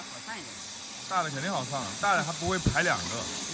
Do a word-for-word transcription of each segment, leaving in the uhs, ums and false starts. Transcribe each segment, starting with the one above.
好上一点。 大的肯定好上，大的还不会排两个。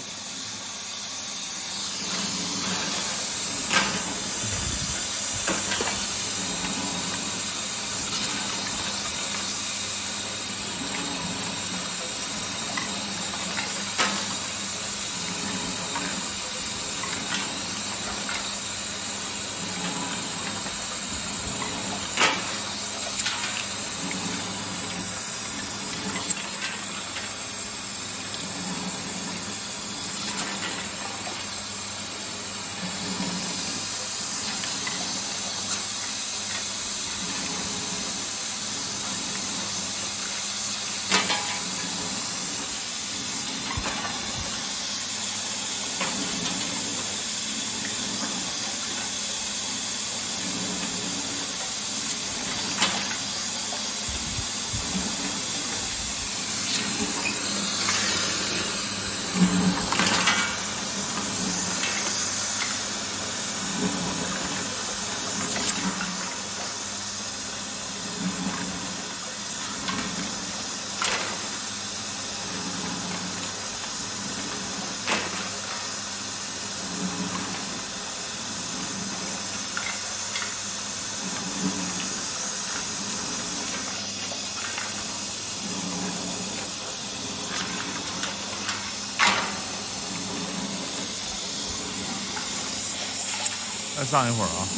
再上一会儿啊！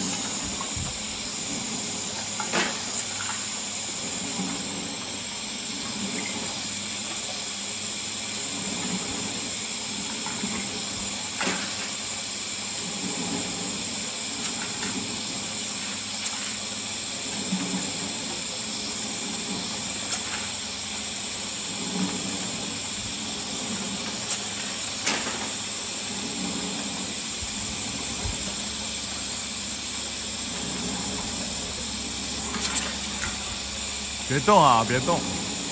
别动啊！别动。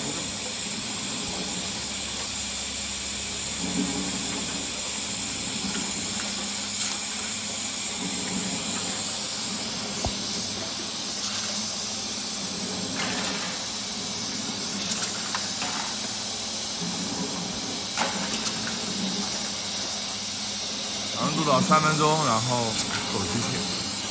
长度到三分钟，然后走机器。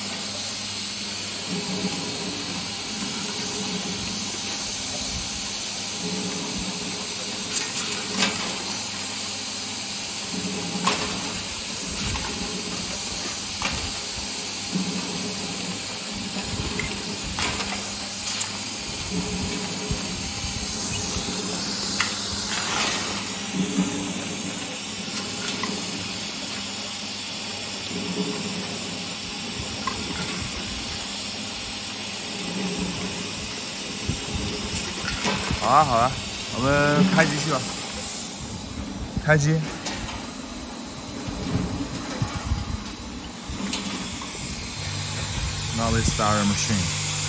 好啊，好啊，我们开机器吧。开机。Now we start our machine。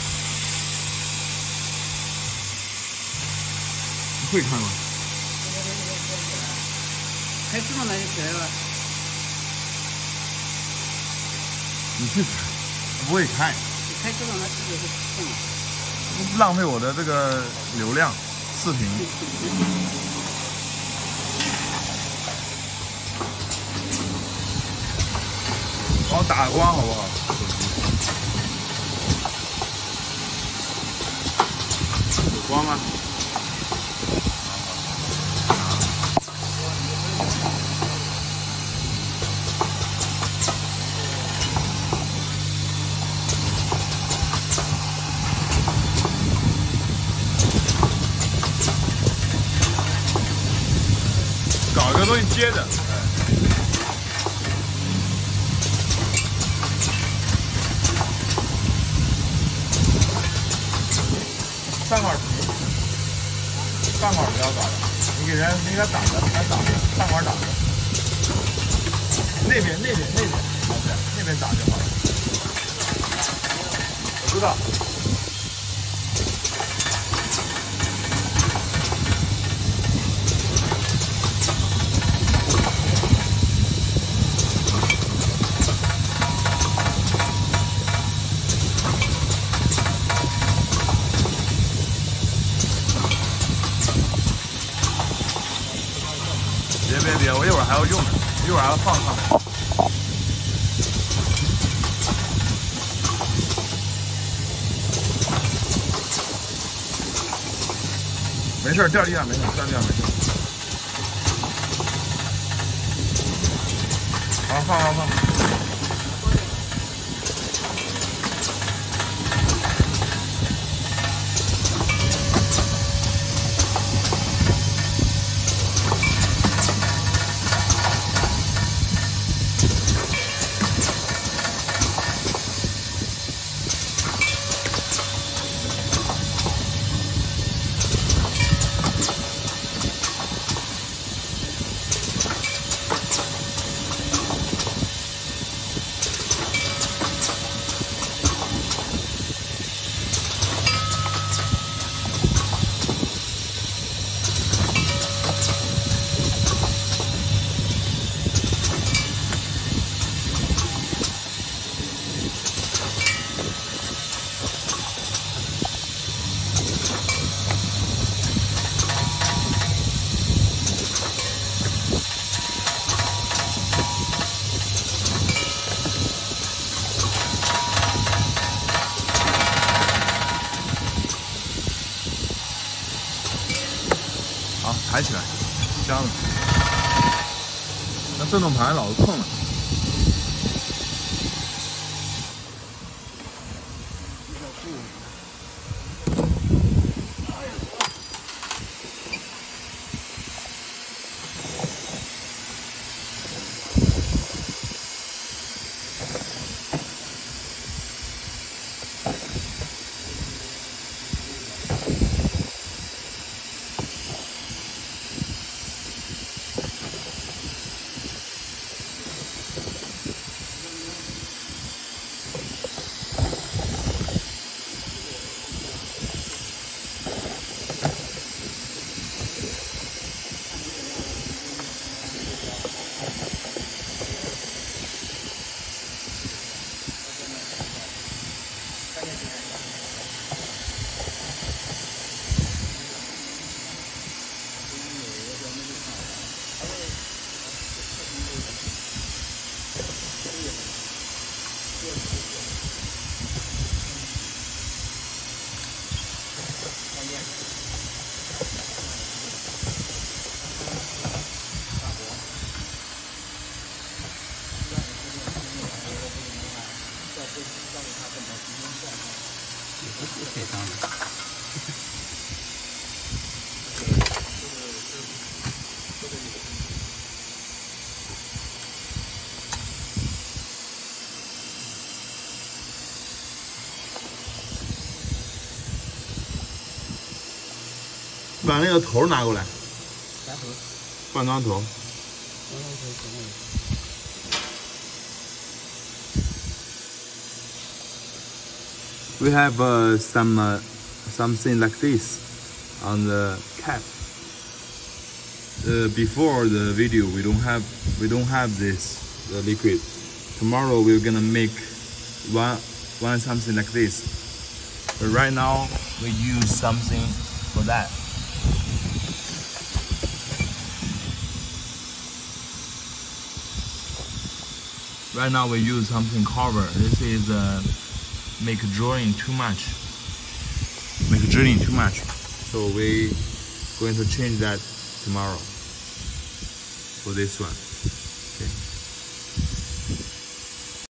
你会开吗？ 开自动的就可以了。 你去开，不会开。 你开自动的自己会动了。 浪费我的这个流量，视频。帮我打个光好不好？有光吗？搞一个东西接着，饭馆皮，饭馆不要搞了，你给人那个打着，他打着，饭馆打着，那边那边那边，老师那边打就好了，我知道。 别别别，我一会儿还要用呢，一会儿还要放上面。没事，掉地上没事，掉地上没事。好，放放放。好，抬起来，香了。那震动盘老是碰了。 可以当的。 把那个头拿过来。 啥头？ 罐装头。 罐装头可能。 We have uh, some uh, something like this on the cap. Uh, before the video, we don't have we don't have this the liquid. Tomorrow we're gonna make one one something like this. But right now we use something for that. Right now we use something cover. This is uh, make drawing too much. Make drilling too much. So we going to change that tomorrow for this one.